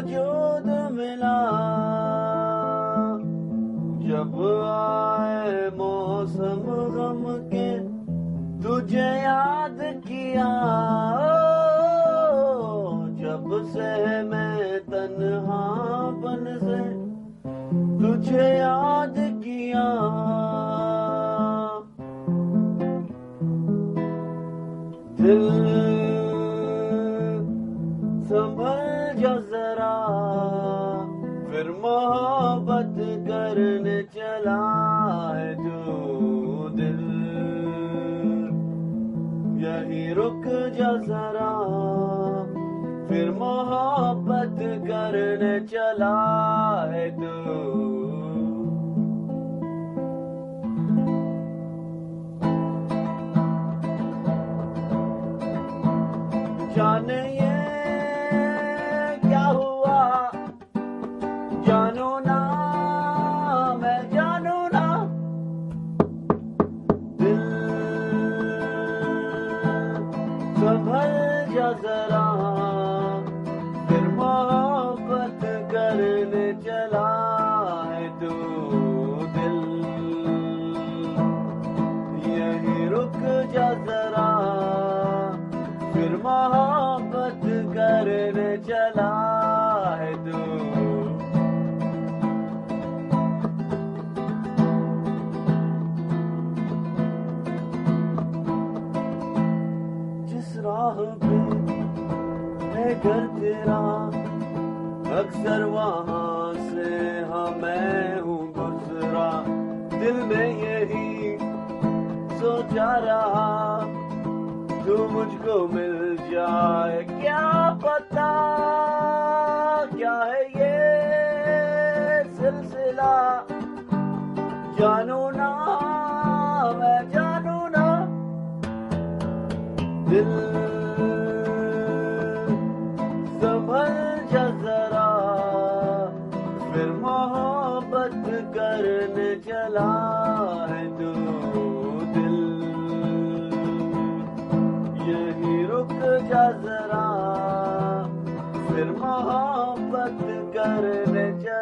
वजूद मिला। जब आए मौसम गम के तुझे याद किया। जब से मैं तन्हापन से तुझे याद किया। दिल संभल जा जरा, फिर मोहब्बत करने चला है तू। दिल यही रुक जा जरा, फिर मोहब्बत करने चला है तू। जाने ये क्या हुआ, जानू ना, मैं जानू ना। दिल संभल जा जरा, फिर मोहब्बत करने चला है तू। दिल यही रुक जा जरा, फिर मोहब्बत करने चला है तू। जिस राह पे है घर तेरा, अक्सर वहां से हाँ मैं हूँ गुजरा। दिल में यही सोचा रहा, तू मुझको मिल जाए। क्या पता क्या है ये सिलसिला, जानू ना, मैं जानू ना। दिल संभल जा जरा, फिर मोहब्बत करने चला है तू। दिल यही रुक जा जरा, फिर मोहब्बत करने चला।